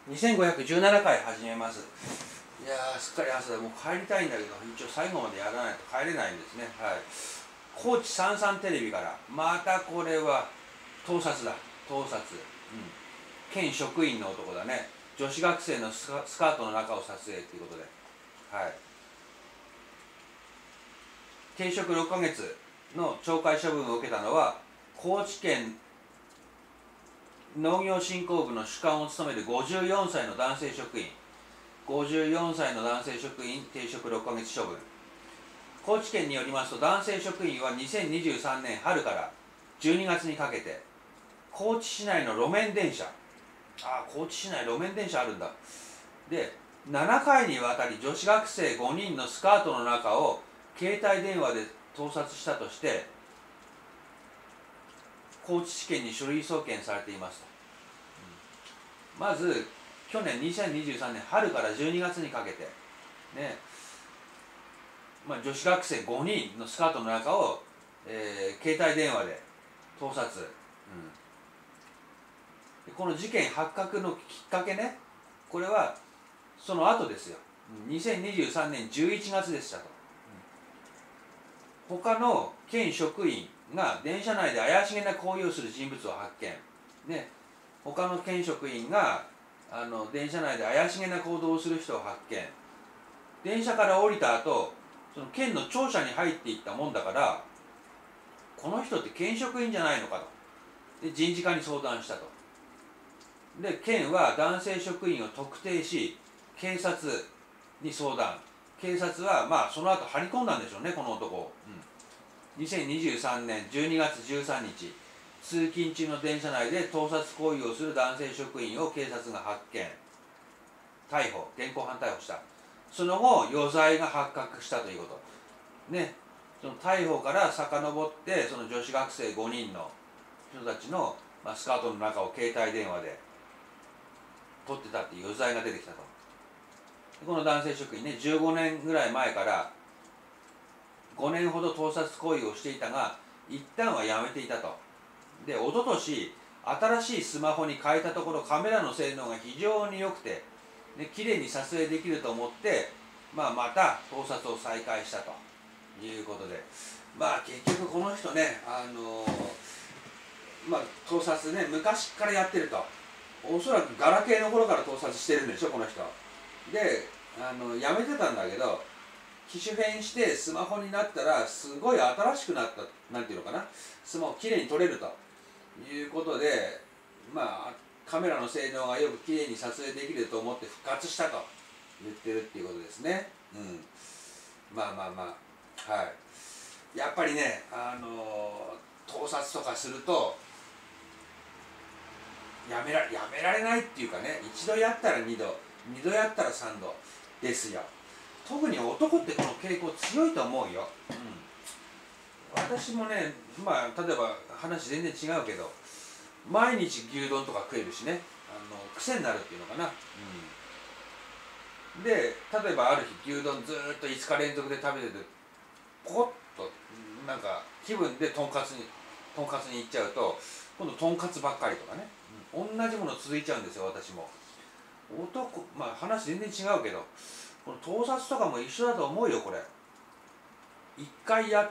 2517回始めます。いやー、すっかり朝でもう帰りたいんだけど、一応最後までやらないと帰れないんですね。はい。高知さんさんテレビから、またこれは盗撮だ。盗撮。県職員の男だね。女子学生のスカートの中を撮影ということで。はい。停職6ヶ月の懲戒処分を受けたのは、高知県農業振興部の主幹を務める54歳の男性職員、54歳の男性職員停職6ヶ月処分。高知県によりますと、男性職員は2023年春から12月にかけて、高知市内の路面電車、高知市内路面電車あるんだ。で、7回にわたり女子学生5人のスカートの中を携帯電話で盗撮したとして、高知地検に書類送検されていますと。まず去年2023年春から12月にかけてね、女子学生5人のスカートの中を、携帯電話で盗撮、この事件発覚のきっかけね、これはその後ですよ。2023年11月でしたと。他の県職員が電車内で怪しげな行為をする人物を発見、ね、他の県職員が電車内で怪しげな行動をする人を発見。電車から降りた後、その県の庁舎に入っていったもんだから、この人って県職員じゃないのかと。で、人事課に相談したと。で、県は男性職員を特定し、警察に相談。警察はその後張り込んだんでしょうね、この男を。2023年12月13日、通勤中の電車内で盗撮行為をする男性職員を警察が発見、逮捕、現行犯逮捕した。その後、余罪が発覚したということ。ね、その逮捕から遡って、その女子学生5人の人たちの、スカートの中を携帯電話で撮ってたっていう余罪が出てきたと。この男性職員ね、15年ぐらい前から5年ほど盗撮行為をしていたが、一旦はやめていたと。で、一昨年新しいスマホに変えたところ、カメラの性能が非常に良くて、で綺麗に撮影できると思って、また盗撮を再開したということで、結局この人ね、盗撮ね、昔からやってると。おそらくガラケーの頃から盗撮してるんでしょ、この人。で、やめてたんだけど、機種変してスマホになったらすごい新しくなった、なんていうのかな、スマホきれいに撮れるということで、カメラの性能がよくきれいに撮影できると思って復活したと言ってるっていうことですね。はい。やっぱりね、盗撮とかするとやめられないっていうかね、一度やったら二度、二度やったら三度ですよ。特に男ってこの傾向強いと思うよ。私もね、例えば話全然違うけど、毎日牛丼とか食えるしね、癖になるっていうのかな。で、例えばある日牛丼ずーっと5日連続で食べてて、ポコッとなんか気分でとんかつに行っちゃうと、今度とんかつばっかりとかね、同じもの続いちゃうんですよ、私も。話全然違うけど、この盗撮とかも一緒だと思うよ、これ。一回やって、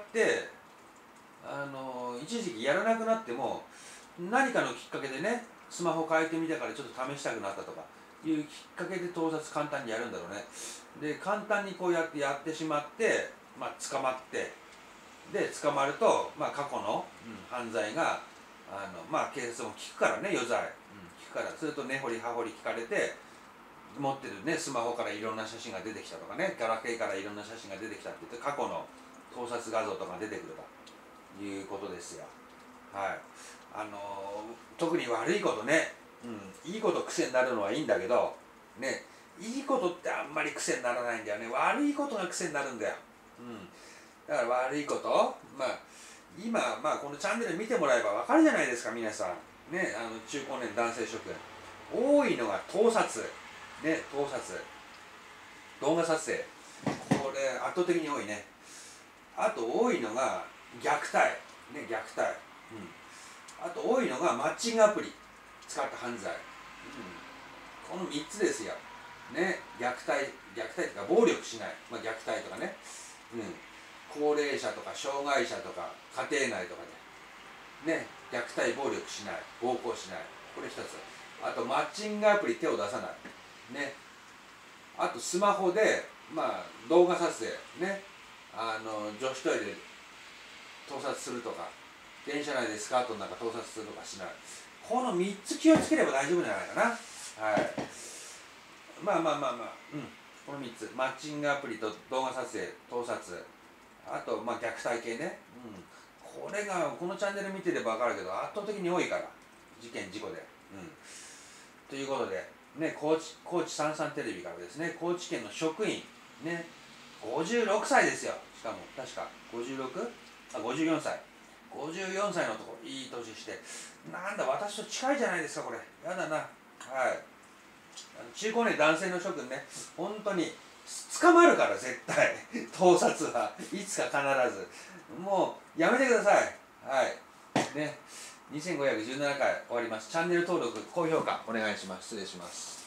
一時期やらなくなっても、何かのきっかけでね、スマホ変えてみたからちょっと試したくなったとかいうきっかけで盗撮簡単にやるんだろうね。で、簡単にこうやってしまって、捕まって、で、捕まると、過去の、犯罪が、警察も聞くからね、余罪。聞くから、それと根掘り葉掘り聞かれて、持ってるね、スマホからいろんな写真が出てきたとかね、ガラケーからいろんな写真が出てきたって言って、過去の盗撮画像とか出てくるということですよ。はい。特に悪いことね、いいこと癖になるのはいいんだけど、ね、いいことってあんまり癖にならないんだよね。悪いことが癖になるんだよ。だから悪いこと、今、このチャンネル見てもらえば分かるじゃないですか、皆さん。ね、中高年男性職員。多いのが盗撮。ね、盗撮。動画撮影。これ、圧倒的に多いね。あと多いのが虐待。ね、虐待。あと多いのがマッチングアプリ使った犯罪。ここの3つですよ。ね、虐待というか暴力しない、まあ、虐待とかね、高齢者とか障害者とか家庭内とかで、ね、虐待暴力しない、暴行しない、これ一つ。あとマッチングアプリ手を出さない、ね、あとスマホで、まあ、動画撮影、ね、女子トイレで盗撮するとか、電車内でスカートの中盗撮するとかしない、この3つ気をつければ大丈夫じゃないかな。はい、まあ、この3つ、マッチングアプリと動画撮影、盗撮、あと、まあ、虐待系ね、これがこのチャンネル見てれば分かるけど圧倒的に多いから、事件事故で、ということで、ね、高知さんさんテレビからですね、高知県の職員、ね、56歳ですよ、しかも確か 56？ あ、54歳54歳の男、いい年して、なんだ私と近いじゃないですか、これやだな。はい、中高年男性の諸君ね、本当に捕まるから絶対盗撮はいつか必ず、もうやめてください。はいね、2517回終わります。チャンネル登録高評価お願いします。失礼します。